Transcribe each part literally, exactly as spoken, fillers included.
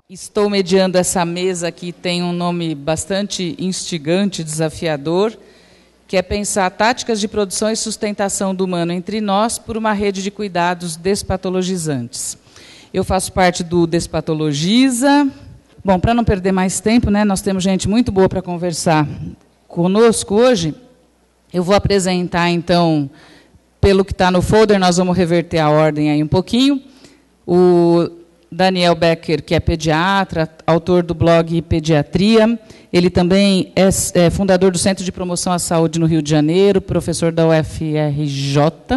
Estou mediando essa mesa que tem um nome bastante instigante, desafiador, que é pensar táticas de produção e sustentação do humano entre nós por uma rede de cuidados despatologizantes. Eu faço parte do Despatologiza. Bom, para não perder mais tempo, né, nós temos gente muito boa para conversar conosco hoje. Eu vou apresentar, então, pelo que está no folder, nós vamos reverter a ordem aí um pouquinho. O Daniel Becker, que é pediatra, autor do blog Pediatria. Ele também é, é fundador do Centro de Promoção à Saúde no Rio de Janeiro, professor da U F R J,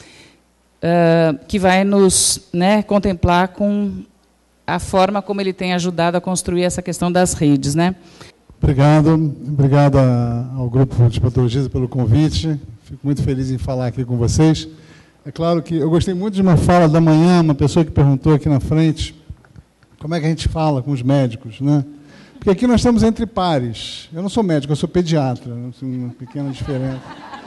uh, que vai nos, né, contemplar com a forma como ele tem ajudado a construir essa questão das redes, né? Obrigado. Obrigado ao Grupo de Patologia pelo convite. Fico muito feliz em falar aqui com vocês. É claro que eu gostei muito de uma fala da manhã, uma pessoa que perguntou aqui na frente, como é que a gente fala com os médicos, né? Porque aqui nós estamos entre pares. Eu não sou médico, eu sou pediatra, uma pequena diferença.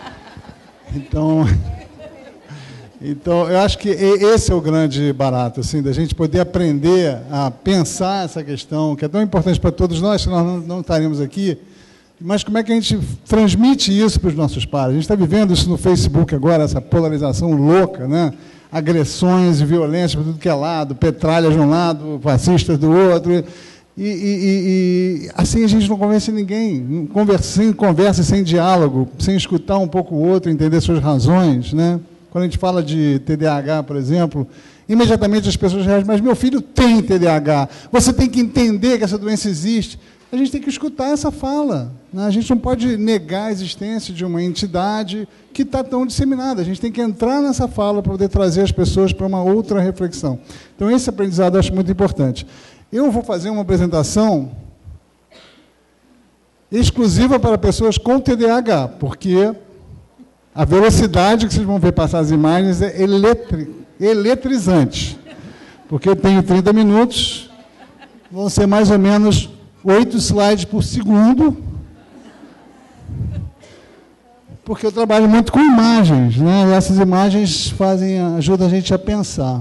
Então, então, eu acho que esse é o grande barato, assim, da gente poder aprender a pensar essa questão, que é tão importante para todos nós, que nós não, não estaremos aqui, mas como é que a gente transmite isso para os nossos pares? A gente está vivendo isso no Facebook agora, essa polarização louca, né? Agressões e violência para tudo que é lado, petralhas de um lado, fascistas do outro. E, e, e, e assim a gente não convence ninguém, conversa, sem conversa, sem diálogo, sem escutar um pouco o outro, entender suas razões, né? Quando a gente fala de T D A H, por exemplo, imediatamente as pessoas reagem, mas meu filho tem T D A H, você tem que entender que essa doença existe. A gente tem que escutar essa fala, né? A gente não pode negar a existência de uma entidade que está tão disseminada. A gente tem que entrar nessa fala para poder trazer as pessoas para uma outra reflexão. Então, esse aprendizado eu acho muito importante. Eu vou fazer uma apresentação exclusiva para pessoas com T D A H, porque a velocidade que vocês vão ver passar as imagens é eletri eletrizante. Porque eu tenho trinta minutos, vão ser mais ou menos oito slides por segundo, porque eu trabalho muito com imagens, né? E essas imagens fazem, ajudam a gente a pensar.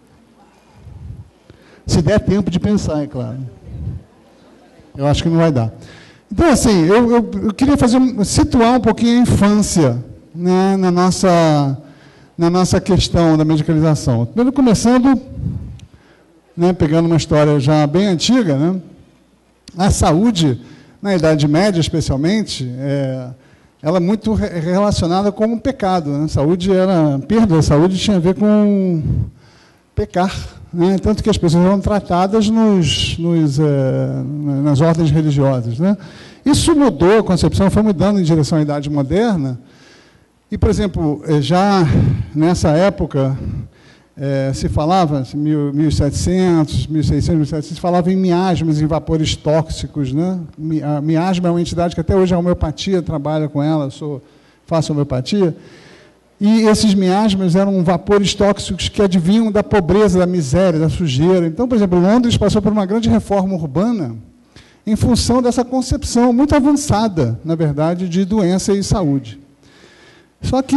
Se der tempo de pensar, é claro. Eu acho que não vai dar. Então, assim, eu, eu, eu queria fazer, situar um pouquinho a infância, né, na nossa, na nossa questão da medicalização. Primeiro, começando, né, pegando uma história já bem antiga, né? A saúde, na Idade Média, especialmente, é, ela é muito re relacionada com o pecado, né? Saúde era, perda da saúde tinha a ver com pecar, né? Tanto que as pessoas eram tratadas nos, nos, é, nas ordens religiosas, né? Isso mudou, a concepção foi mudando em direção à Idade Moderna. E, por exemplo, já nessa época, É, se falava, mil e setecentos, mil e seiscentos, mil e setecentos, se falava em miasmas, em vapores tóxicos, né? A miasma é uma entidade que até hoje a homeopatia trabalha com ela, eu sou, faço homeopatia, e esses miasmas eram vapores tóxicos que advinham da pobreza, da miséria, da sujeira. Então, por exemplo, Londres passou por uma grande reforma urbana em função dessa concepção muito avançada, na verdade, de doença e saúde. Só que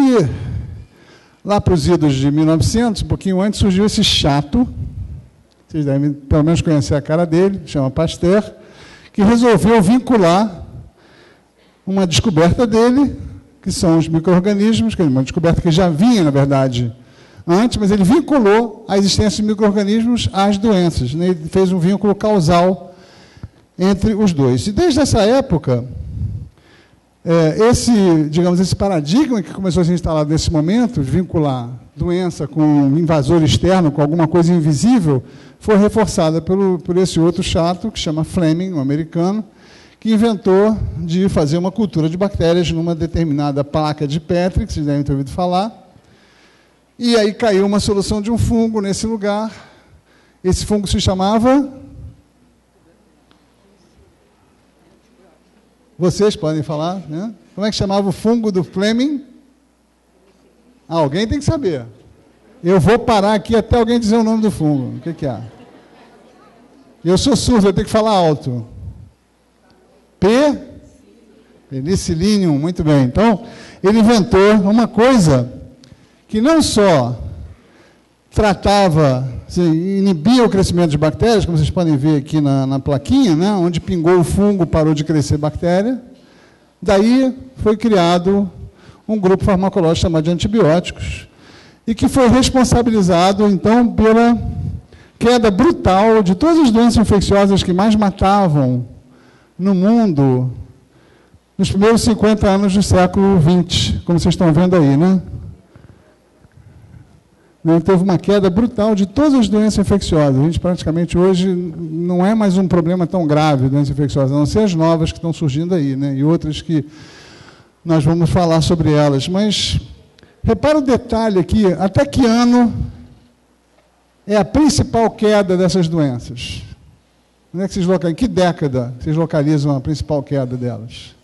lá para os idos de mil e novecentos, um pouquinho antes, surgiu esse chato, vocês devem pelo menos conhecer a cara dele, chama Pasteur, que resolveu vincular uma descoberta dele, que são os micro-organismos, que é uma descoberta que já vinha, na verdade, antes, mas ele vinculou a existência de micro-organismos às doenças, né? Ele fez um vínculo causal entre os dois. E desde essa época, É, esse, digamos, esse paradigma que começou a ser instalado nesse momento, de vincular doença com um invasor externo, com alguma coisa invisível, foi reforçada pelo, por esse outro chato, que chama Fleming, um americano, que inventou de fazer uma cultura de bactérias numa determinada placa de Petri, que vocês devem ter ouvido falar, e aí caiu uma solução de um fungo nesse lugar. Esse fungo se chamava... Vocês podem falar, né? Como é que chamava o fungo do Fleming? Ah, alguém tem que saber. Eu vou parar aqui até alguém dizer o nome do fungo. O que, que é? Eu sou surdo, eu tenho que falar alto. P? Penicillium, muito bem. Então, ele inventou uma coisa que não só tratava, assim, inibia o crescimento de bactérias, como vocês podem ver aqui na, na plaquinha, né, onde pingou o fungo, parou de crescer bactéria. Daí foi criado um grupo farmacológico chamado de antibióticos, e que foi responsabilizado, então, pela queda brutal de todas as doenças infecciosas que mais matavam no mundo nos primeiros cinquenta anos do século vinte, como vocês estão vendo aí, né? Teve uma queda brutal de todas as doenças infecciosas. A gente praticamente hoje não é mais um problema tão grave, doenças infecciosas, a não ser as novas que estão surgindo aí, né? E outras que nós vamos falar sobre elas. Mas repara o detalhe aqui, até que ano é a principal queda dessas doenças? Onde é que vocês localizam? Em que década vocês localizam a principal queda delas?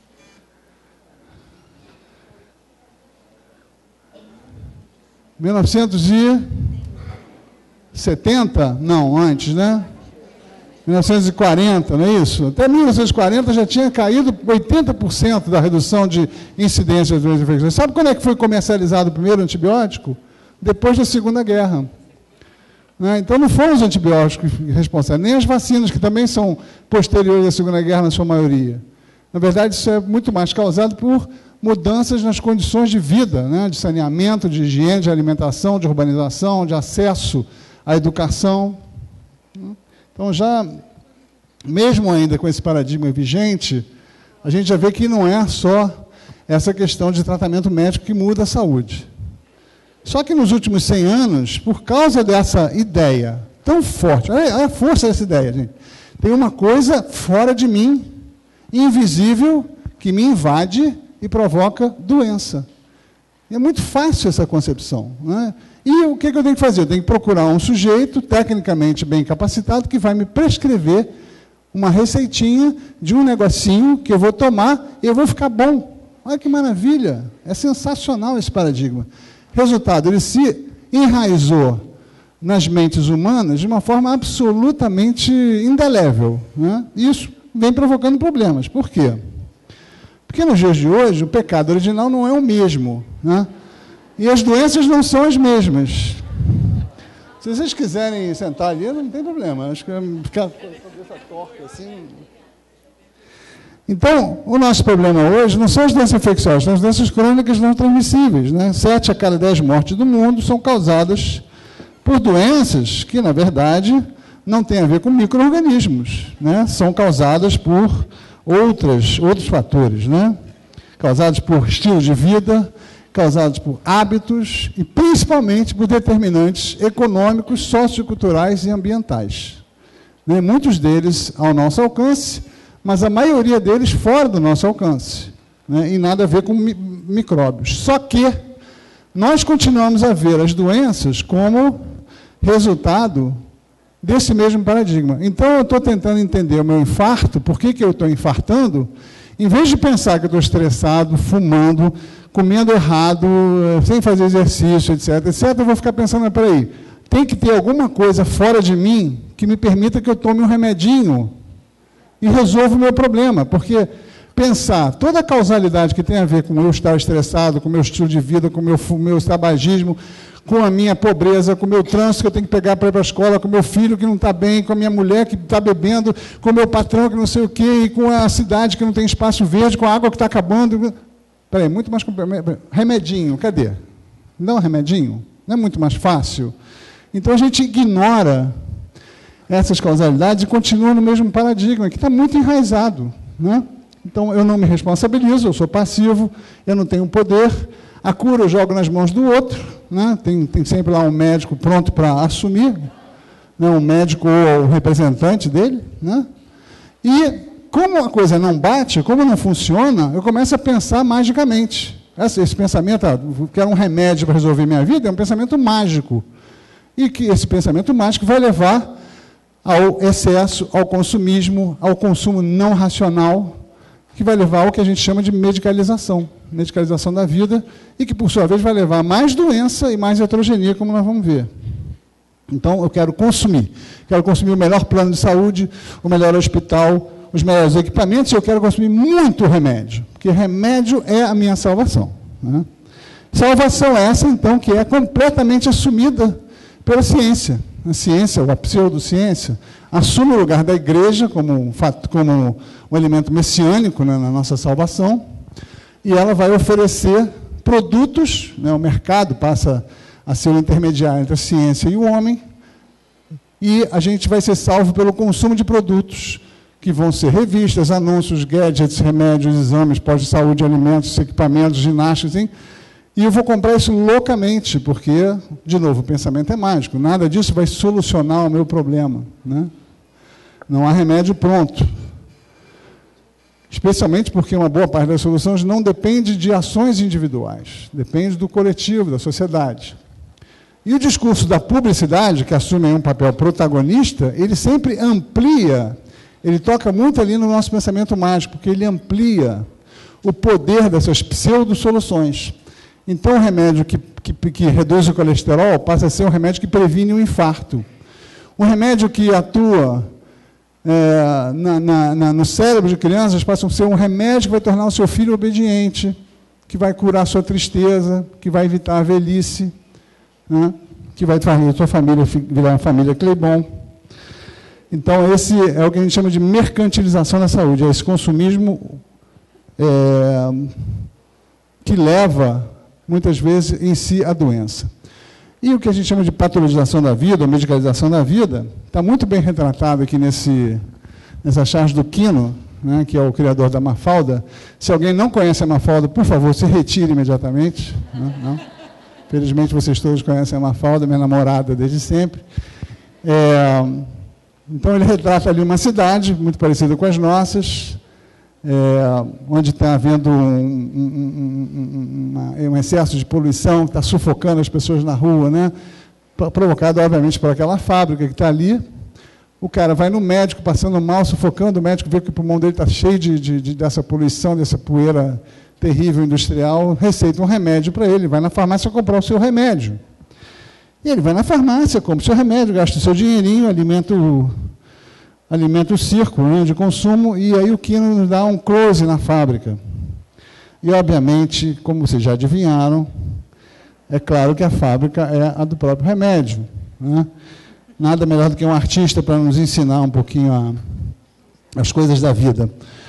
mil novecentos e setenta? Não, antes, né? mil novecentos e quarenta, não é isso? Até mil novecentos e quarenta já tinha caído oitenta por cento da redução de incidência de doenças infecciosas. Sabe quando é que foi comercializado o primeiro antibiótico? Depois da Segunda Guerra. Né? Então, não foram os antibióticos responsáveis, nem as vacinas, que também são posteriores à Segunda Guerra, na sua maioria. Na verdade, isso é muito mais causado por mudanças nas condições de vida, né? De saneamento, de higiene, de alimentação, de urbanização, de acesso à educação. Então, já, mesmo ainda com esse paradigma vigente, a gente já vê que não é só essa questão de tratamento médico que muda a saúde. Só que nos últimos cem anos, por causa dessa ideia tão forte, olha a força dessa ideia, gente, tem uma coisa fora de mim, invisível, que me invade e provoca doença. É muito fácil essa concepção, né? E o que eu tenho que fazer? Eu tenho que procurar um sujeito tecnicamente bem capacitado que vai me prescrever uma receitinha de um negocinho que eu vou tomar e eu vou ficar bom. Olha que maravilha! É sensacional esse paradigma. Resultado, ele se enraizou nas mentes humanas de uma forma absolutamente indelével, né? Isso vem provocando problemas. Por quê? Porque nos dias de hoje, o pecado original não é o mesmo, né? E as doenças não são as mesmas. Se vocês quiserem sentar ali, não tem problema. Acho que ficar com a cabeça torta assim. Então, o nosso problema hoje não são as doenças infecciosas, são as doenças crônicas não transmissíveis, né? Sete a cada dez mortes do mundo são causadas por doenças que, na verdade, não têm a ver com micro-organismos, né? São causadas por outras, outros fatores, né? Causados por estilo de vida, causados por hábitos e, principalmente, por determinantes econômicos, socioculturais e ambientais. Né? Muitos deles ao nosso alcance, mas a maioria deles fora do nosso alcance, né? E nada a ver com mi micróbios. Só que nós continuamos a ver as doenças como resultado desse mesmo paradigma. Então, eu estou tentando entender o meu infarto, por que, que eu estou infartando, em vez de pensar que eu estou estressado, fumando, comendo errado, sem fazer exercício, etc, etc, eu vou ficar pensando, mas, peraí, tem que ter alguma coisa fora de mim que me permita que eu tome um remedinho e resolva o meu problema, porque pensar toda a causalidade que tem a ver com eu estar estressado, com o meu estilo de vida, com o meu, meu tabagismo, com a minha pobreza, com o meu trânsito que eu tenho que pegar para ir para a escola, com o meu filho que não está bem, com a minha mulher que está bebendo, com o meu patrão que não sei o quê, e com a cidade que não tem espaço verde, com a água que está acabando. Espera aí, muito mais... Remedinho, cadê? Não é remedinho? Não é muito mais fácil? Então, a gente ignora essas causalidades e continua no mesmo paradigma, que está muito enraizado, né? Então, eu não me responsabilizo, eu sou passivo, eu não tenho poder, a cura eu jogo nas mãos do outro, né? tem, tem sempre lá um médico pronto para assumir, né? Um médico ou o representante dele, né? E, como a coisa não bate, como não funciona, eu começo a pensar magicamente. Esse, esse pensamento, ah, quero um remédio para resolver minha vida, é um pensamento mágico. E que esse pensamento mágico vai levar ao excesso, ao consumismo, ao consumo não racional, que vai levar ao que a gente chama de medicalização, medicalização da vida, e que, por sua vez, vai levar a mais doença e mais heterogeneia, como nós vamos ver. Então, eu quero consumir. Quero consumir o melhor plano de saúde, o melhor hospital, os melhores equipamentos, e eu quero consumir muito remédio, porque remédio é a minha salvação, né? Salvação essa, então, que é completamente assumida pela ciência. A ciência, ou a pseudociência, assume o lugar da igreja como um, fato, como um elemento messiânico, né, na nossa salvação, e ela vai oferecer produtos, né, o mercado passa a ser o intermediário entre a ciência e o homem, e a gente vai ser salvo pelo consumo de produtos, que vão ser revistas, anúncios, gadgets, remédios, exames, pós-de-saúde, alimentos, equipamentos, ginásticos, hein? E eu vou comprar isso loucamente, porque, de novo, o pensamento é mágico. Nada disso vai solucionar o meu problema, né? Não há remédio pronto. Especialmente porque uma boa parte das soluções não depende de ações individuais, depende do coletivo, da sociedade. E o discurso da publicidade, que assume um papel protagonista, ele sempre amplia, ele toca muito ali no nosso pensamento mágico, porque ele amplia o poder dessas pseudo-soluções. Então, o remédio que, que, que reduz o colesterol passa a ser um remédio que previne o infarto. Um remédio que atua é, na, na, na, no cérebro de crianças passa a ser um remédio que vai tornar o seu filho obediente, que vai curar a sua tristeza, que vai evitar a velhice, né, que vai fazer a sua família virar uma família Cleibon. Então, esse é o que a gente chama de mercantilização da saúde, é esse consumismo é, que leva, muitas vezes, em si a doença. E o que a gente chama de patologização da vida, ou medicalização da vida, está muito bem retratado aqui nesse, nessa charge do Quino, né, que é o criador da Mafalda. Se alguém não conhece a Mafalda, por favor, se retire imediatamente. Não? Não? Felizmente, vocês todos conhecem a Mafalda, minha namorada desde sempre. É, então, ele retrata ali uma cidade muito parecida com as nossas, É, onde está havendo um, um, um, uma, um excesso de poluição que está sufocando as pessoas na rua, né? Provocado, obviamente, por aquela fábrica que está ali. O cara vai no médico, passando mal, sufocando, o médico vê que o pulmão dele está cheio de, de, de, dessa poluição, dessa poeira terrível industrial, receita um remédio para ele, vai na farmácia comprar o seu remédio. E ele vai na farmácia, compra o seu remédio, gasta o seu dinheirinho, alimenta o... alimenta o círculo, né, de consumo, e aí o Quino nos dá um close na fábrica. E, obviamente, como vocês já adivinharam, é claro que a fábrica é a do próprio remédio, né? Nada melhor do que um artista para nos ensinar um pouquinho a, as coisas da vida.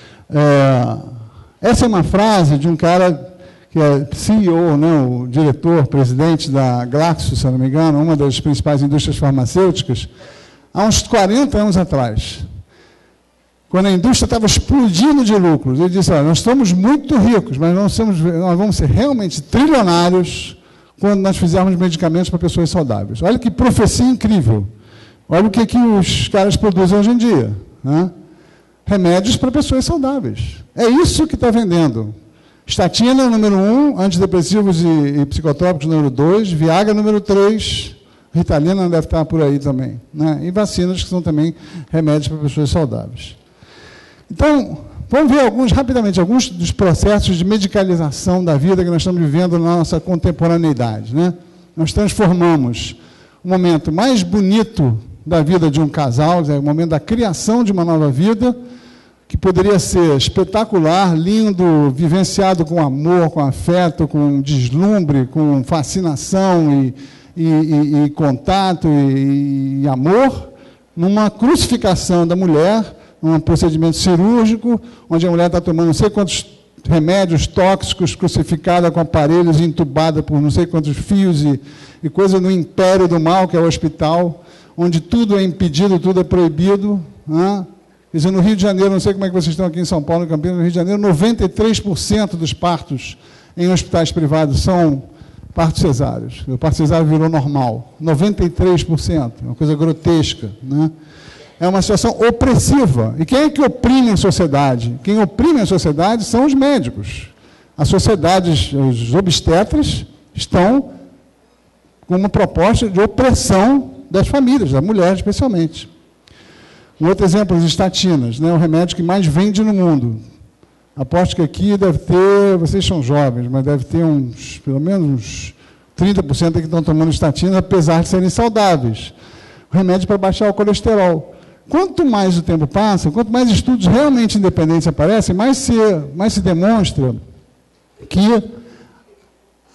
É, essa é uma frase de um cara que é C E O, né, o diretor, presidente da Glaxo, se não me engano, uma das principais indústrias farmacêuticas, há uns quarenta anos atrás, quando a indústria estava explodindo de lucros. Ele disse, olha, nós estamos muito ricos, mas nós, somos, nós vamos ser realmente trilionários quando nós fizermos medicamentos para pessoas saudáveis. Olha que profecia incrível. Olha o que, que os caras produzem hoje em dia, né? Remédios para pessoas saudáveis. É isso que está vendendo. Estatina, número um, antidepressivos e, e psicotrópicos, número dois, Viagra, número três, Ritalina deve estar por aí também, né? E vacinas, que são também remédios para pessoas saudáveis. Então, vamos ver alguns, rapidamente, alguns dos processos de medicalização da vida que nós estamos vivendo na nossa contemporaneidade, né? Nós transformamos o momento mais bonito da vida de um casal, é o momento da criação de uma nova vida, que poderia ser espetacular, lindo, vivenciado com amor, com afeto, com deslumbre, com fascinação e E, e, e contato e, e amor, numa crucificação da mulher, num procedimento cirúrgico, onde a mulher está tomando não sei quantos remédios tóxicos, crucificada com aparelhos, entubada por não sei quantos fios e, e coisa no império do mal, que é o hospital, onde tudo é impedido, tudo é proibido. Né? Quer dizer, no Rio de Janeiro, não sei como é que vocês estão aqui em São Paulo, em Campinas, no Rio de Janeiro, noventa e três por cento dos partos em hospitais privados são partos cesáreos. O parto cesáreo virou normal. noventa e três por cento. Uma coisa grotesca, né? É uma situação opressiva. E quem é que oprime a sociedade? Quem oprime a sociedade são os médicos. As sociedades, os obstetras, estão com uma proposta de opressão das famílias, da mulher especialmente. Um outro exemplo, as estatinas, né? O remédio que mais vende no mundo. Aposto que aqui deve ter, vocês são jovens, mas deve ter uns, pelo menos uns trinta por cento que estão tomando estatina, apesar de serem saudáveis. O remédio para baixar o colesterol. Quanto mais o tempo passa, quanto mais estudos realmente independentes aparecem, mais se, mais se demonstra que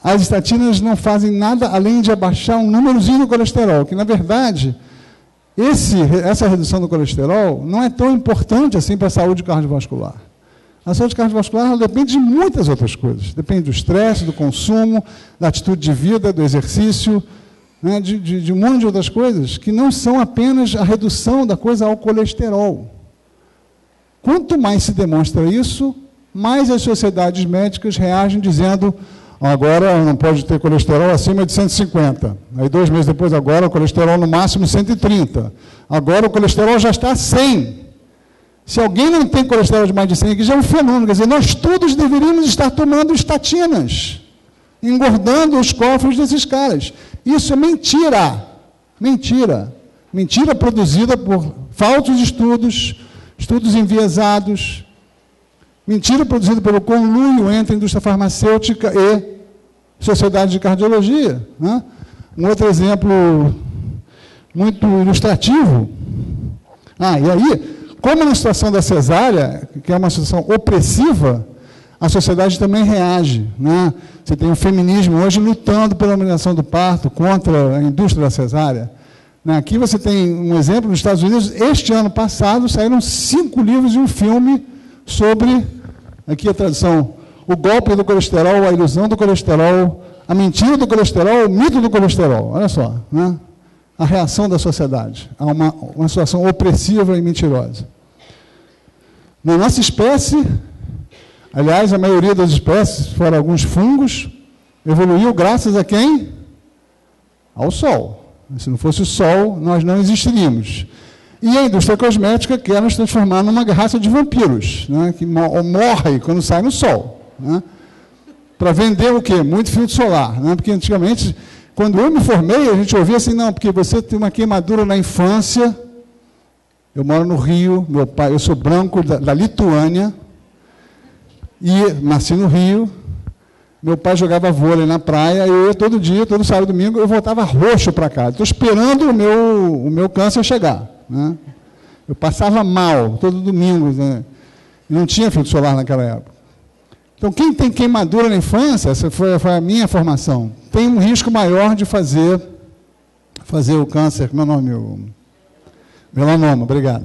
As estatinas não fazem nada além de abaixar um númerozinho do colesterol, que, na verdade, esse, essa redução do colesterol não é tão importante assim para a saúde cardiovascular. A saúde cardiovascular ela depende de muitas outras coisas. Depende do estresse, do consumo, da atitude de vida, do exercício, né, de, de, de um monte de outras coisas, que não são apenas a redução da coisa ao colesterol. Quanto mais se demonstra isso, mais as sociedades médicas reagem dizendo, agora não pode ter colesterol acima de cento e cinquenta. Aí, dois meses depois, agora o colesterol no máximo cento e trinta. Agora o colesterol já está cem. Se alguém não tem colesterol de mais de cem, aqui já é um fenômeno. Quer dizer, nós todos deveríamos estar tomando estatinas, engordando os cofres desses caras. Isso é mentira. Mentira. Mentira produzida por falsos estudos, estudos enviesados. Mentira produzida pelo conluio entre a indústria farmacêutica e sociedade de cardiologia. Né? Um outro exemplo muito ilustrativo. Ah, e aí, como na situação da cesárea, que é uma situação opressiva, a sociedade também reage. Né? Você tem o feminismo hoje lutando pela eliminação do parto, contra a indústria da cesárea. Né? Aqui você tem um exemplo, nos Estados Unidos, este ano passado, saíram cinco livros e um filme sobre, aqui a tradução, o golpe do colesterol, a ilusão do colesterol, a mentira do colesterol, o mito do colesterol. Olha só, né? A reação da sociedade a uma, uma situação opressiva e mentirosa. Na nossa espécie, aliás, a maioria das espécies, fora alguns fungos, evoluiu graças a quem? Ao Sol. Se não fosse o Sol, nós não existiríamos. E a indústria cosmética quer nos transformar numa raça de vampiros, né, que morre quando sai no Sol. Né, para vender o quê? Muito filtro solar. Né, porque antigamente, quando eu me formei, a gente ouvia assim, não, porque você tem uma queimadura na infância. Eu moro no Rio, meu pai, eu sou branco da, da Lituânia, e nasci no Rio. Meu pai jogava vôlei na praia, e eu ia todo dia, todo sábado e domingo, eu voltava roxo para casa. Estou esperando o meu, o meu câncer chegar. Né? Eu passava mal, todo domingo. Né? Não tinha filtro solar naquela época. Então, quem tem queimadura na infância, essa foi, foi a minha formação, tem um risco maior de fazer, fazer o câncer, como é o nome? O melanoma, obrigado.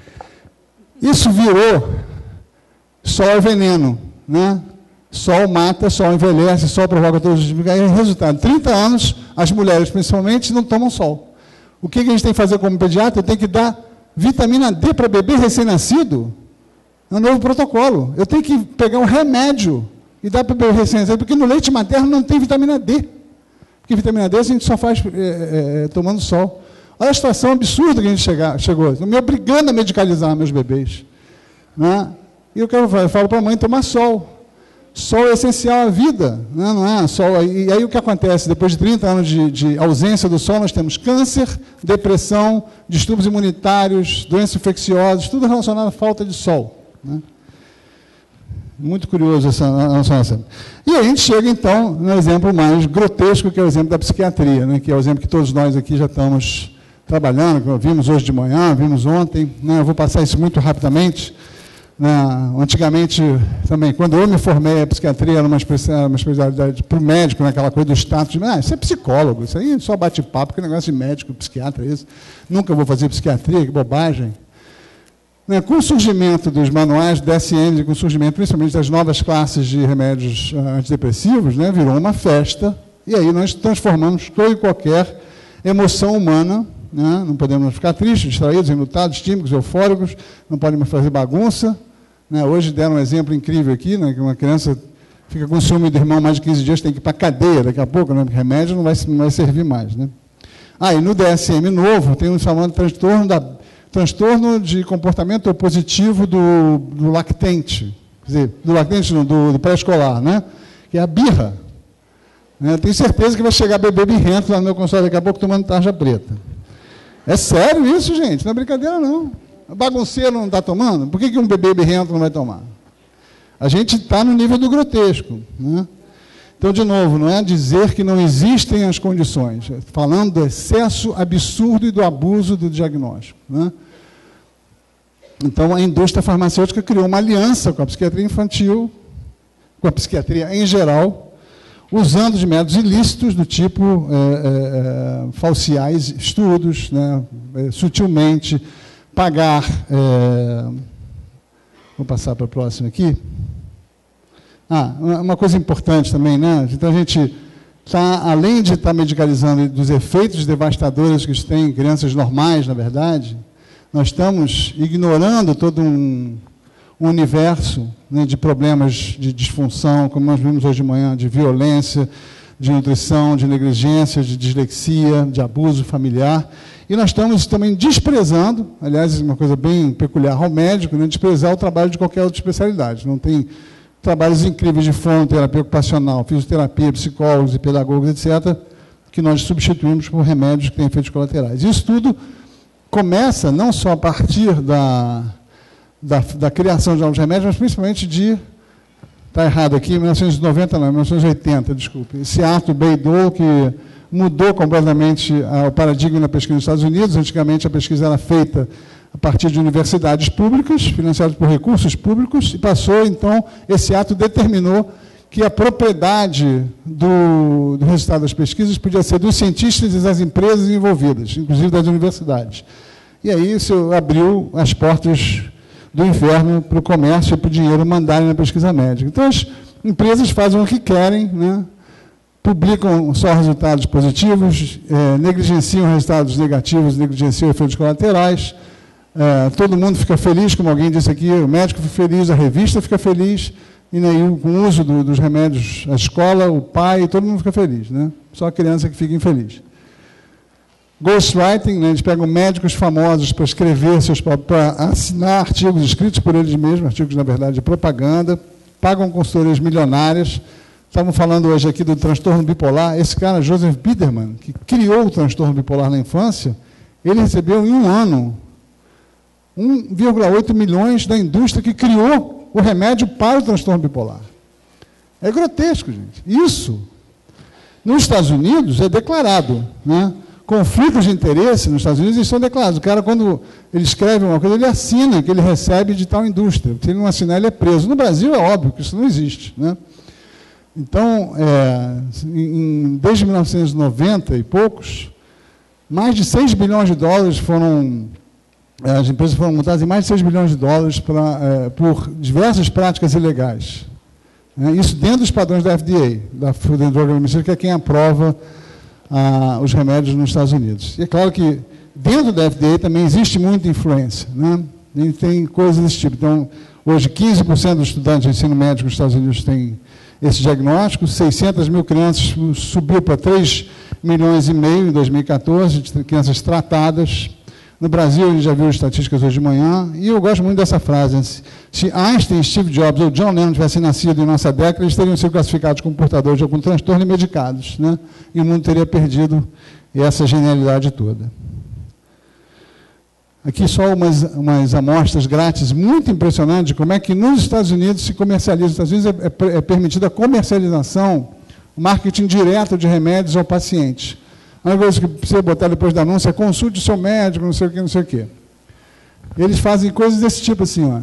Isso virou sol é veneno, né? Sol mata, sol envelhece, sol provoca todos os... Aí, resultado, trinta anos, as mulheres, principalmente, não tomam sol. O que a gente tem que fazer como pediatra? Tem que dar vitamina D para bebê recém-nascido. É um novo protocolo. Eu tenho que pegar um remédio e dar para o bebê recém-nascido, porque no leite materno não tem vitamina D. Porque vitamina D a gente só faz é, é, tomando sol. Olha a situação absurda que a gente chega, chegou. Estão me obrigando a medicalizar meus bebês. Né? E eu, quero, eu falo para a mãe tomar sol. Sol é essencial à vida, né? Não é? Sol, e aí o que acontece? Depois de trinta anos de, de ausência do sol, nós temos câncer, depressão, distúrbios imunitários, doenças infecciosas, tudo relacionado à falta de sol. Né? Muito curioso essa nossa. E aí a gente chega, então, no exemplo mais grotesco, que é o exemplo da psiquiatria, né? Que é o exemplo que todos nós aqui já estamos trabalhando, que vimos hoje de manhã, vimos ontem. Né? Eu vou passar isso muito rapidamente. Na, antigamente, também, quando eu me formei, a psiquiatria era uma especialidade para o médico, né, aquela coisa do status de, ah, isso é psicólogo, isso aí só bate-papo, que negócio de médico, psiquiatra, isso. Nunca vou fazer psiquiatria, que bobagem. Né, com o surgimento dos manuais D S M, com o surgimento principalmente das novas classes de remédios uh, antidepressivos, né, virou uma festa, e aí nós transformamos toda e qualquer emoção humana. Né, não podemos ficar tristes, distraídos, enlutados, tímicos, eufóricos, não podemos fazer bagunça. Né, hoje deram um exemplo incrível aqui, né, que uma criança fica com ciúme do irmão mais de quinze dias, tem que ir para a cadeia daqui a pouco, né, porque remédio não vai, não vai servir mais. Né. Ah, e no D S M novo, tem um chamado transtorno, da, transtorno de comportamento opositivo do, do lactente, quer dizer, do lactente não, do, do pré-escolar, né, que é a birra. Né, tenho certeza que vai chegar bebê birrento lá no meu consultório daqui a pouco tomando tarja preta. É sério isso, gente? Não é brincadeira, não. O bagunceiro não está tomando? Por que, que um bebê birrento não vai tomar? A gente está no nível do grotesco. Né? Então, de novo, não é dizer que não existem as condições. Falando do excesso absurdo e do abuso do diagnóstico. Né? Então, a indústria farmacêutica criou uma aliança com a psiquiatria infantil, com a psiquiatria em geral, usando de métodos ilícitos do tipo é, é, falsear estudos, né, é, sutilmente, pagar... É, vou passar para a próxima aqui. Ah, uma coisa importante também, né? Então, a gente está, além de estar medicalizando dos efeitos devastadores que isso tem em crianças normais, na verdade, nós estamos ignorando todo um, um universo, né, de problemas de disfunção, como nós vimos hoje de manhã, de violência, de nutrição, de negligência, de dislexia, de abuso familiar. E nós estamos também desprezando, aliás, uma coisa bem peculiar ao médico, né, desprezar o trabalho de qualquer outra especialidade. Não tem trabalhos incríveis de fonoterapia ocupacional, fisioterapia, psicólogos e pedagogos, etcétera, que nós substituímos por remédios que têm efeitos colaterais. Isso tudo começa não só a partir da, da, da criação de novos remédios, mas principalmente de... Está errado aqui, mil novecentos e noventa não, mil novecentos e oitenta, desculpe. Esse ato Bayh-Dole que mudou completamente o paradigma na pesquisa nos Estados Unidos. Antigamente a pesquisa era feita a partir de universidades públicas, financiadas por recursos públicos, e passou, então, esse ato determinou que a propriedade do, do resultado das pesquisas podia ser dos cientistas e das empresas envolvidas, inclusive das universidades. E aí isso abriu as portas do inferno para o comércio e para o dinheiro mandarem na pesquisa médica. Então, as empresas fazem o que querem, né? Publicam só resultados positivos, é, negligenciam resultados negativos, negligenciam efeitos colaterais. É, todo mundo fica feliz, como alguém disse aqui, o médico fica feliz, a revista fica feliz, e aí, com o uso do, dos remédios, a escola, o pai, todo mundo fica feliz, né? Só a criança que fica infeliz. Ghostwriting, né? Eles pegam médicos famosos para escrever, seus, para assinar artigos escritos por eles mesmos, artigos, na verdade, de propaganda, pagam consultorias milionárias. Estavam falando hoje aqui do transtorno bipolar. Esse cara, Joseph Biederman, que criou o transtorno bipolar na infância, ele recebeu em um ano um vírgula oito milhões da indústria que criou o remédio para o transtorno bipolar. É grotesco, gente. Isso, nos Estados Unidos, é declarado, né? Conflitos de interesse nos Estados Unidos, eles são declarados. O cara, quando ele escreve uma coisa, ele assina que ele recebe de tal indústria. Se ele não assinar, ele é preso. No Brasil, é óbvio que isso não existe, né? Então, é, em, desde mil novecentos e noventa e poucos, mais de seis bilhões de dólares foram... As empresas foram multadas em mais de seis bilhões de dólares pra, é, por diversas práticas ilegais. É, isso dentro dos padrões da F D A, da Food and Drug Administration, que é quem aprova ah, os remédios nos Estados Unidos. E é claro que dentro da F D A também existe muita influência, né? E tem coisas desse tipo. Então, hoje, quinze por cento dos estudantes de ensino médico nos Estados Unidos têm esse diagnóstico, seiscentas mil crianças, subiu para três milhões e meio em dois mil e quatorze, de crianças tratadas. No Brasil, a gente já viu as estatísticas hoje de manhã, e eu gosto muito dessa frase. Se Einstein, Steve Jobs ou John Lennon tivessem nascido em nossa década, eles teriam sido classificados como portadores de algum transtorno e medicados, né? E o mundo teria perdido essa genialidade toda. Aqui só umas, umas amostras grátis muito impressionantes de como é que nos Estados Unidos se comercializa. Nos Estados Unidos é, é, é permitida a comercialização, o marketing direto de remédios ao paciente. A única coisa que precisa botar depois da anúncio é consulte o seu médico, não sei o que, não sei o que. Eles fazem coisas desse tipo assim, ó.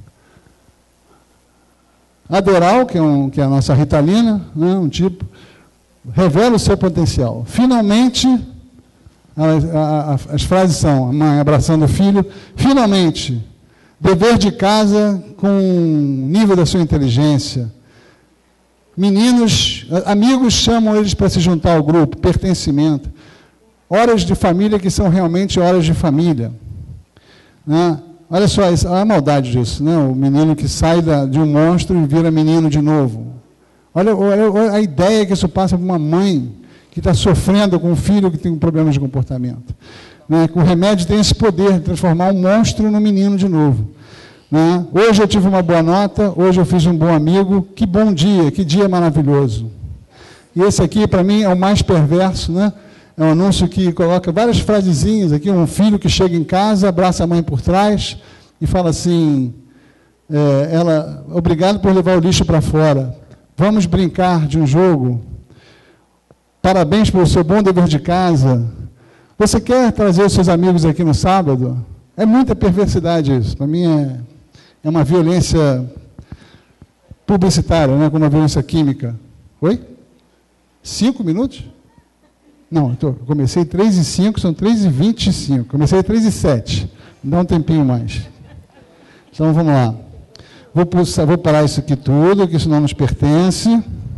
Aderal, que é, um, que é a nossa Ritalina, né, um tipo, revela o seu potencial. Finalmente, a, a, a, as frases são, a mãe abraçando o filho, finalmente, dever de casa com o nível da sua inteligência. Meninos, amigos chamam eles para se juntar ao grupo, pertencimento. Horas de família que são realmente horas de família. Né? Olha só, olha a maldade disso, né? O menino que sai da, de um monstro e vira menino de novo. Olha, olha, olha a ideia que isso passa para uma mãe que está sofrendo com um filho que tem um problema de comportamento. Né? Que o remédio tem esse poder de transformar um monstro no menino de novo. Né? Hoje eu tive uma boa nota, hoje eu fiz um bom amigo, que bom dia, que dia maravilhoso. E esse aqui, para mim, é o mais perverso, né? É um anúncio que coloca várias frasezinhas aqui, um filho que chega em casa, abraça a mãe por trás e fala assim, é, ela, obrigado por levar o lixo para fora, vamos brincar de um jogo, parabéns pelo seu bom dever de casa, você quer trazer os seus amigos aqui no sábado? É muita perversidade isso, para mim é... É uma violência publicitária, né, como uma violência química. Oi? Cinco minutos? Não, eu, tô, eu comecei três e cinco, são três e vinte e cinco. Comecei três e sete. Dá um tempinho mais. Então, vamos lá. Vou, pulsar, vou parar isso aqui tudo, que isso não nos pertence.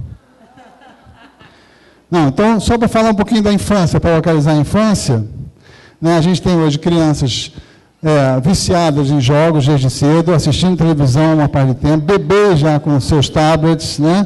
Não, então, só para falar um pouquinho da infância, para localizar a infância, né, a gente tem hoje crianças é, viciadas em jogos desde cedo, assistindo televisão uma parte do tempo, bebês já com seus tablets, né?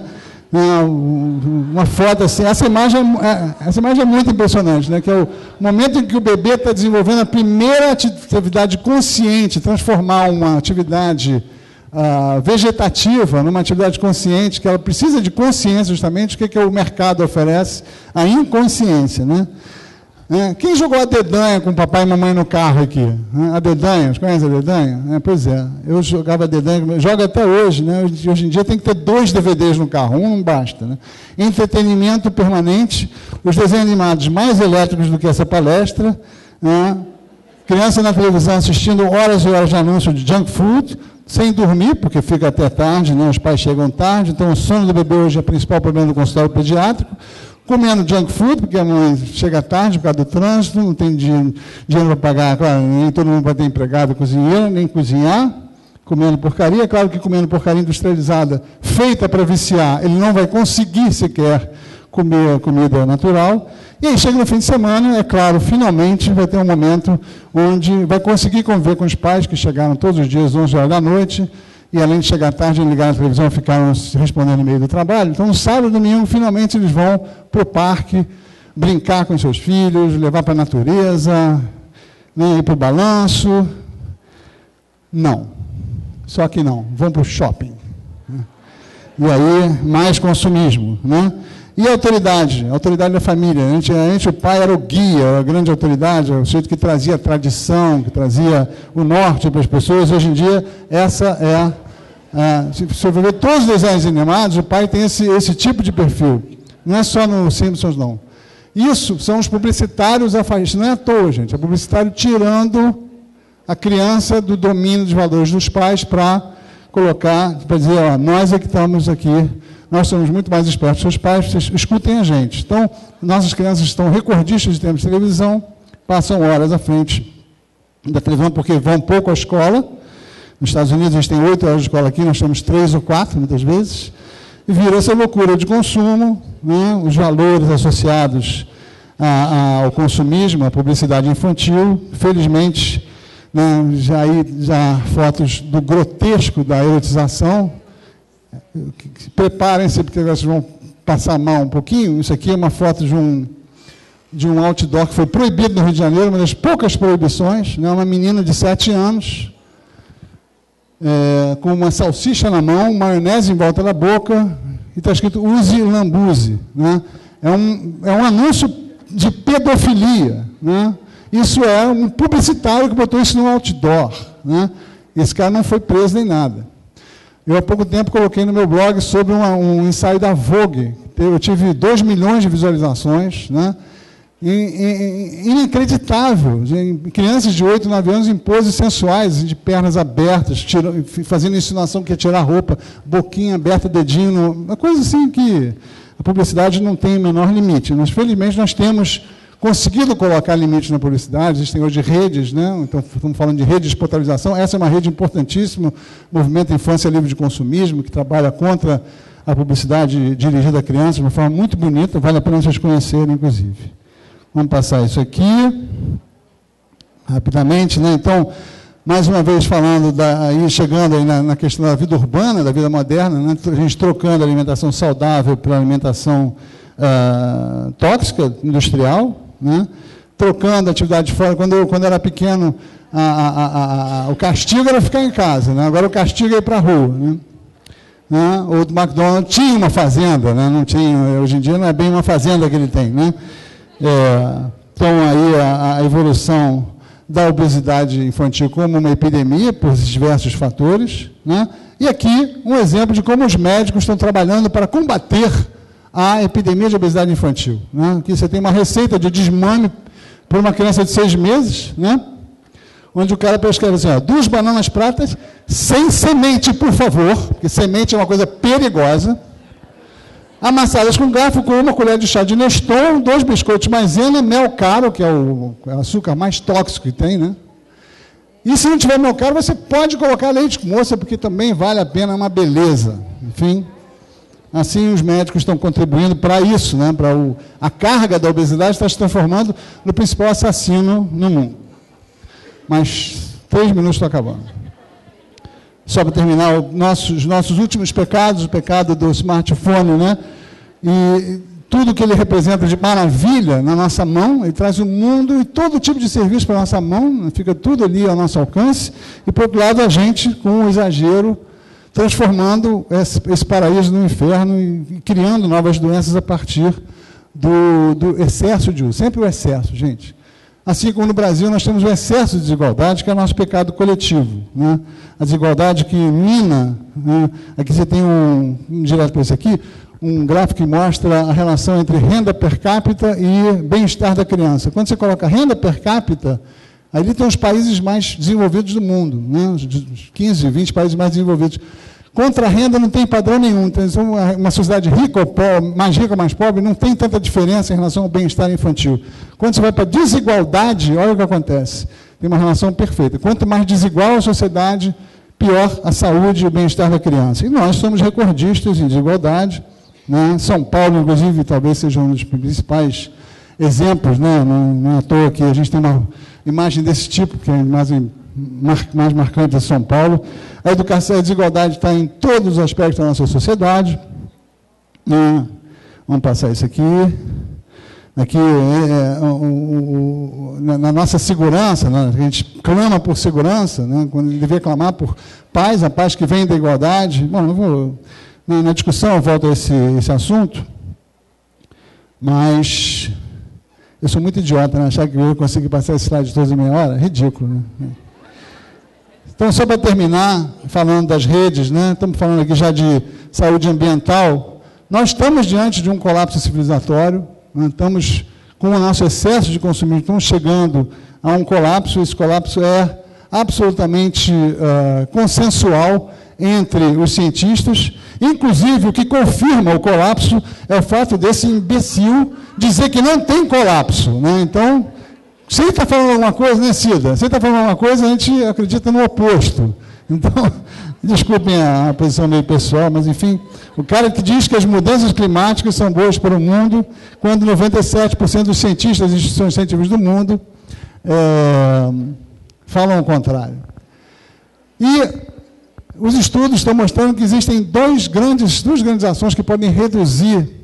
Uma foto assim, essa imagem, essa imagem é muito impressionante, né? Que é o momento em que o bebê está desenvolvendo a primeira atividade consciente, transformar uma atividade uh, vegetativa numa atividade consciente, que ela precisa de consciência justamente, o que, que o mercado oferece? A inconsciência, né? É, quem jogou a dedanha com o papai e mamãe no carro aqui? A dedanha, conhece a dedanha? É, pois é, eu jogava a dedanha, jogo até hoje, né? Hoje em dia tem que ter dois D V Ds no carro, um não basta, né? Entretenimento permanente, os desenhos animados mais elétricos do que essa palestra, né? Criança na televisão assistindo horas e horas de anúncio de junk food, sem dormir, porque fica até tarde, né? Os pais chegam tarde, então o sono do bebê hoje é o principal problema do consultório pediátrico. Comendo junk food, porque a mãe chega tarde por causa do trânsito, não tem dinheiro, dinheiro para pagar, claro, nem todo mundo vai ter empregado, cozinheiro, nem cozinhar, comendo porcaria. Claro que comendo porcaria industrializada, feita para viciar, ele não vai conseguir sequer comer comida natural. E aí chega no fim de semana, é claro, finalmente vai ter um momento onde vai conseguir conviver com os pais que chegaram todos os dias, onze horas da noite, e além de chegar tarde, ligar na televisão, ficaram respondendo no meio do trabalho. Então, no sábado e domingo, finalmente, eles vão para o parque, brincar com seus filhos, levar para a natureza, né, ir para o balanço. Não. Só que não. Vão para o shopping. E aí, mais consumismo, né? E a autoridade, a autoridade da família. Antes o pai era o guia, a grande autoridade, o sujeito que trazia a tradição, que trazia o norte para as pessoas. Hoje em dia, essa é a... a se você ver todos os desenhos animados, o pai tem esse, esse tipo de perfil. Não é só no Simpsons, não. Isso são os publicitários a fazer. Isso não é à toa, gente. É publicitário tirando a criança do domínio dos valores dos pais para colocar, para dizer, ó, nós é que estamos aqui... Nós somos muito mais espertos que os pais, vocês escutem a gente. Então, nossas crianças estão recordistas de tempo de televisão, passam horas à frente da televisão, porque vão pouco à escola. Nos Estados Unidos, eles têm oito horas de escola aqui, nós temos três ou quatro, muitas vezes. E vira essa loucura de consumo, né? Os valores associados a, a, ao consumismo, à publicidade infantil. Felizmente, né, já, já fotos do grotesco da erotização. Preparem-se, porque vocês vão passar mal um pouquinho. Isso aqui é uma foto de um, de um outdoor que foi proibido no Rio de Janeiro, uma das poucas proibições, né? Uma menina de sete anos, é, com uma salsicha na mão, maionese em volta da boca, e está escrito use lambuze, né? É um, é um anúncio de pedofilia, né? Isso é um publicitário que botou isso no outdoor, né? Esse cara não foi preso nem nada. Eu, há pouco tempo, coloquei no meu blog sobre uma, um ensaio da Vogue. Eu tive dois milhões de visualizações, né? Inacreditável. Crianças de oito, nove anos em poses sensuais, de pernas abertas, tirando, fazendo insinuação que ia tirar a roupa, boquinha aberta, dedinho, uma coisa assim que a publicidade não tem o menor limite. Mas, felizmente, nós temos conseguido colocar limites na publicidade. Existem hoje redes, né? Então, estamos falando de rede de potabilização. Essa é uma rede importantíssima, Movimento Infância Livre de Consumismo, que trabalha contra a publicidade dirigida a crianças de uma forma muito bonita, vale a pena vocês conhecerem, inclusive. Vamos passar isso aqui, rapidamente, né? Então, mais uma vez falando, da, aí chegando aí na, na questão da vida urbana, da vida moderna, né? A gente trocando a alimentação saudável pela alimentação uh, tóxica, industrial, né? Trocando a atividade fora. Quando eu quando era pequeno, a, a, a, a, o castigo era ficar em casa, né? Agora o castigo é ir para a rua, né? Né? O McDonald's tinha uma fazenda, né? Não tinha, hoje em dia não é bem uma fazenda que ele tem, né? É, então, aí a, a evolução da obesidade infantil como uma epidemia, por diversos fatores, né? E aqui um exemplo de como os médicos estão trabalhando para combater a epidemia de obesidade infantil, né? Aqui você tem uma receita de desmame para uma criança de seis meses, né? Onde o cara prescreve assim, ó, duas bananas pratas sem semente, por favor, porque semente é uma coisa perigosa. amassadas com garfo com uma colher de chá de Neston, dois biscoitos maisena, mel caro, que é o, é o açúcar mais tóxico que tem, né? E se não tiver mel caro, você pode colocar leite moça, porque também vale a pena, é uma beleza. Enfim, assim os médicos estão contribuindo para isso, né? Para o, a carga da obesidade está se transformando no principal assassino no mundo. Mas três minutos estou acabando. Só para terminar, o nosso, os nossos últimos pecados, o pecado do smartphone, né? E tudo que ele representa de maravilha na nossa mão, ele traz o mundo e todo tipo de serviço para a nossa mão, fica tudo ali ao nosso alcance, e, por outro lado, a gente, com o exagero, transformando esse, esse paraíso no inferno e, e criando novas doenças a partir do, do excesso de uso. Sempre o excesso, gente. Assim como no Brasil nós temos o excesso de desigualdade, que é o nosso pecado coletivo, né? A desigualdade que mina, né? Aqui você tem um, um direto para esse aqui, um gráfico que mostra a relação entre renda per capita e bem-estar da criança. Quando você coloca renda per capita, ali tem os países mais desenvolvidos do mundo, né? Os quinze, vinte países mais desenvolvidos. Contra a renda não tem padrão nenhum. Então, uma sociedade rica ou pobre, mais rica ou mais pobre, não tem tanta diferença em relação ao bem-estar infantil. Quando você vai para a desigualdade, olha o que acontece. Tem uma relação perfeita. Quanto mais desigual a sociedade, pior a saúde e o bem-estar da criança. E nós somos recordistas em desigualdade, né? São Paulo, inclusive, talvez seja um dos principais exemplos, né? Não, não é à toa que a gente tem uma imagem desse tipo, que é a imagem mais marcante de São Paulo. A educação, a desigualdade está em todos os aspectos da nossa sociedade. Né? Vamos passar isso aqui. Aqui, é, o, o, na, na nossa segurança, né? A gente clama por segurança, né? Quando devia clamar por paz, a paz que vem da igualdade. Bom, eu vou, na, na discussão eu volto a esse, esse assunto, mas eu sou muito idiota, né? Achar que eu consigo passar esse slide todos em meia hora? Ridículo, né? Então, só para terminar, falando das redes, né? Estamos falando aqui já de saúde ambiental, nós estamos diante de um colapso civilizatório, né? Estamos com o nosso excesso de consumo, estamos chegando a um colapso, esse colapso é absolutamente uh, consensual entre os cientistas, inclusive o que confirma o colapso é o fato desse imbecil dizer que não tem colapso, né? Então, se ele está falando alguma coisa, né, Cida? Se ele está falando alguma coisa, a gente acredita no oposto. Então, desculpem a, a posição meio pessoal, mas, enfim, o cara que diz que as mudanças climáticas são boas para o mundo, quando noventa e sete por cento dos cientistas das instituições científicas do mundo é, falam o contrário. E os estudos estão mostrando que existem dois grandes, duas grandes ações que podem reduzir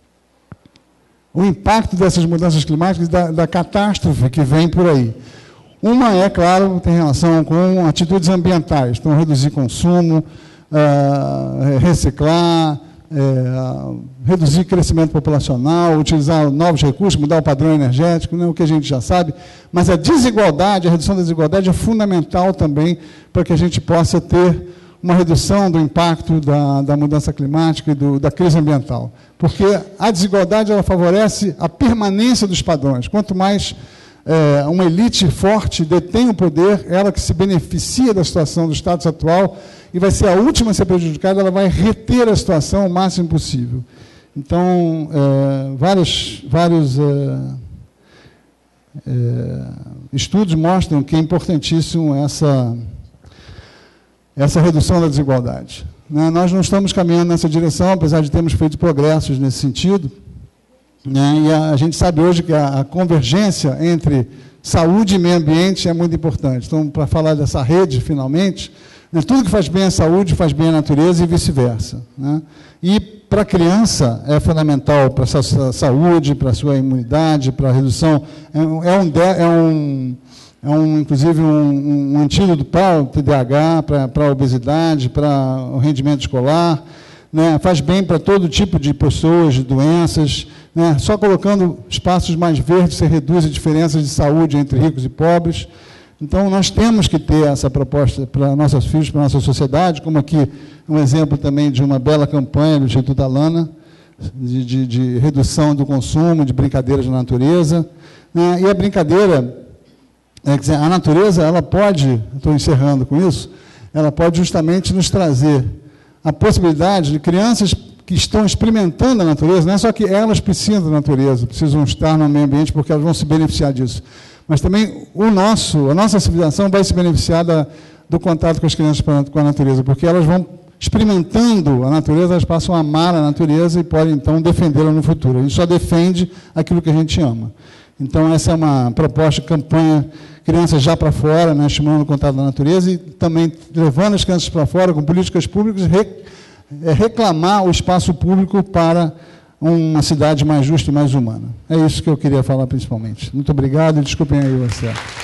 o impacto dessas mudanças climáticas, da, da catástrofe que vem por aí. Uma é, claro, tem relação com atitudes ambientais, então reduzir consumo, uh, reciclar, uh, reduzir crescimento populacional, utilizar novos recursos, mudar o padrão energético, né, o que a gente já sabe, mas a desigualdade, a redução da desigualdade é fundamental também para que a gente possa ter uma redução do impacto da, da mudança climática e do, da crise ambiental. Porque a desigualdade ela favorece a permanência dos padrões. Quanto mais é, uma elite forte detém o poder, ela que se beneficia da situação do status atual e vai ser a última a ser prejudicada, ela vai reter a situação o máximo possível. Então, é, vários, vários é, é, estudos mostram que é importantíssimo essa... essa redução da desigualdade. Né? Nós não estamos caminhando nessa direção, apesar de termos feito progressos nesse sentido. Né? E a, a gente sabe hoje que a, a convergência entre saúde e meio ambiente é muito importante. Então, para falar dessa rede, finalmente, né, tudo que faz bem à saúde faz bem à natureza e vice-versa. Né? E para a criança é fundamental para a sua saúde, para a sua imunidade, para a redução. É, é um... É um É, um, inclusive, um, um antídoto para o T D A H, para, para a obesidade, para o rendimento escolar, né? Faz bem para todo tipo de pessoas, de doenças. Né? Só colocando espaços mais verdes, você reduz a diferença de saúde entre ricos e pobres. Então, nós temos que ter essa proposta para nossos filhos, para a nossa sociedade, como aqui um exemplo também de uma bela campanha do Instituto Alana, de, de, de redução do consumo, de brincadeiras na natureza. Né? E a brincadeira... É, quer dizer, a natureza, ela pode, estou encerrando com isso, ela pode justamente nos trazer a possibilidade de crianças que estão experimentando a natureza, não é só que elas precisam da natureza, precisam estar no meio ambiente porque elas vão se beneficiar disso, mas também o nosso, a nossa civilização vai se beneficiar da, do contato com as crianças com a natureza, porque elas vão experimentando a natureza, elas passam a amar a natureza e podem, então, defendê-la no futuro. A gente só defende aquilo que a gente ama. Então, essa é uma proposta de campanha Crianças Já para Fora, né, estimulando o contato da natureza e também levando as crianças para fora com políticas públicas, re, é, reclamar o espaço público para uma cidade mais justa e mais humana. É isso que eu queria falar principalmente. Muito obrigado e desculpem aí o excesso.